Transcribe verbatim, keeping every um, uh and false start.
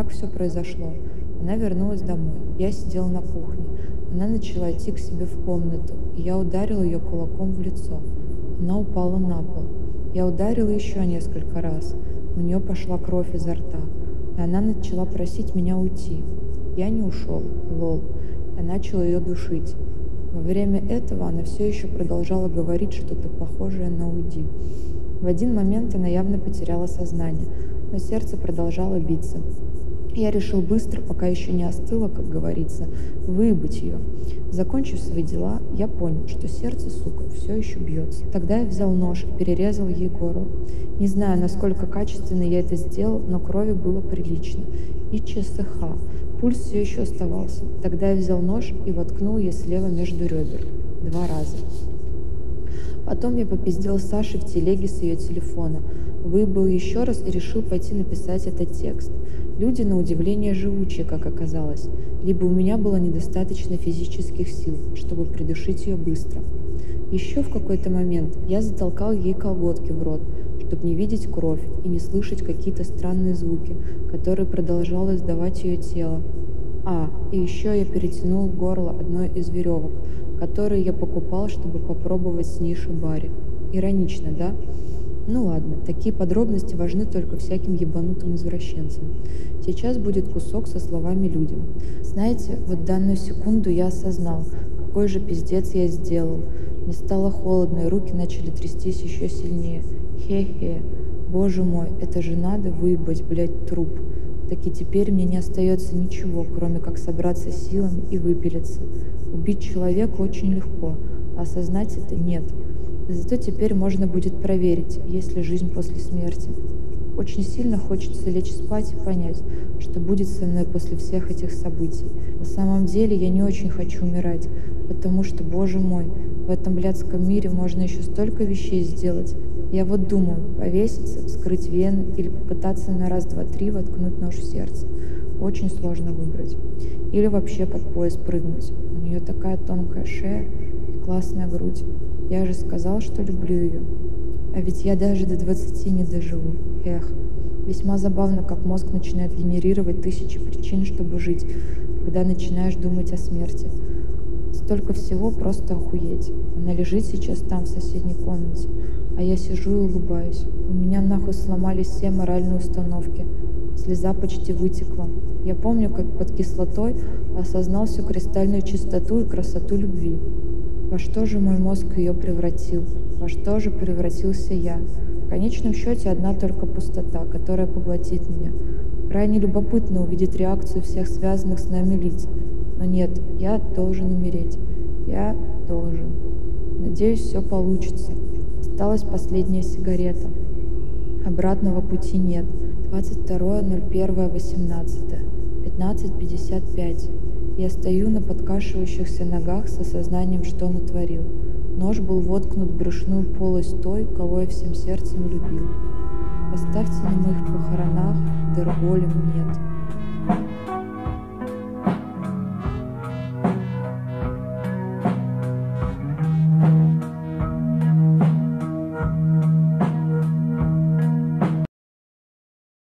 Как все произошло? Она вернулась домой. Я сидела на кухне. Она начала идти к себе в комнату, и я ударила ее кулаком в лицо. Она упала на пол. Я ударила еще несколько раз. У нее пошла кровь изо рта, и она начала просить меня уйти. Я не ушел, лол. Я начала ее душить. Во время этого она все еще продолжала говорить что-то похожее на «уйди». В один момент она явно потеряла сознание, но сердце продолжало биться. Я решил быстро, пока еще не остыло, как говорится, выебать ее. Закончив свои дела, я понял, что сердце, сука, все еще бьется. Тогда я взял нож и перерезал ей горло. Не знаю, насколько качественно я это сделал, но крови было прилично. И ЧСХ. Пульс все еще оставался. Тогда я взял нож и воткнул ей слева между ребер. Два раза. Потом я попиздел Саше в телеге с ее телефона, выебал еще раз и решил пойти написать этот текст. Люди, на удивление, живучие, как оказалось. Либо у меня было недостаточно физических сил, чтобы придушить ее быстро. Еще в какой-то момент я затолкал ей колготки в рот, чтобы не видеть кровь и не слышать какие-то странные звуки, которые продолжало издавать ее тело. А, и еще я перетянул горло одной из веревок, которые я покупал, чтобы попробовать с ней шибари. Иронично, да? Ну ладно, такие подробности важны только всяким ебанутым извращенцам. Сейчас будет кусок со словами людям. Знаете, вот данную секунду я осознал, какой же пиздец я сделал. Мне стало холодно, и руки начали трястись еще сильнее. Хе-хе. Боже мой, это же надо выебать, блядь, труп. Так и теперь мне не остается ничего, кроме как собраться силами и выпилиться. Убить человека очень легко, а осознать это нет. Зато теперь можно будет проверить, есть ли жизнь после смерти. Очень сильно хочется лечь спать и понять, что будет со мной после всех этих событий. На самом деле я не очень хочу умирать, потому что, боже мой, в этом блядском мире можно еще столько вещей сделать. Я вот думаю, повеситься, вскрыть вены или попытаться на раз, два, три воткнуть нож в сердце. Очень сложно выбрать. Или вообще под пояс прыгнуть. У нее такая тонкая шея и классная грудь. Я же сказал, что люблю ее. А ведь я даже до двадцати не доживу. Эх. Весьма забавно, как мозг начинает генерировать тысячи причин, чтобы жить, когда начинаешь думать о смерти. Столько всего, просто охуеть. Она лежит сейчас там, в соседней комнате, а я сижу и улыбаюсь. У меня нахуй сломались все моральные установки. Слеза почти вытекла. Я помню, как под кислотой осознал всю кристальную чистоту и красоту любви. Во что же мой мозг ее превратил? Во что же превратился я? В конечном счете одна только пустота, которая поглотит меня. Крайне любопытно увидеть реакцию всех связанных с нами лиц. Но нет, я должен умереть. Я должен. Надеюсь, все получится. Осталась последняя сигарета. Обратного пути нет. двадцать второе ноль первое восемнадцатое. пятнадцать пятьдесят пять. Я стою на подкашивающихся ногах с осознанием, что натворил. Нож был воткнут в брюшную полость той, кого я всем сердцем любил. Поставьте на моих похоронах, дырголем нет.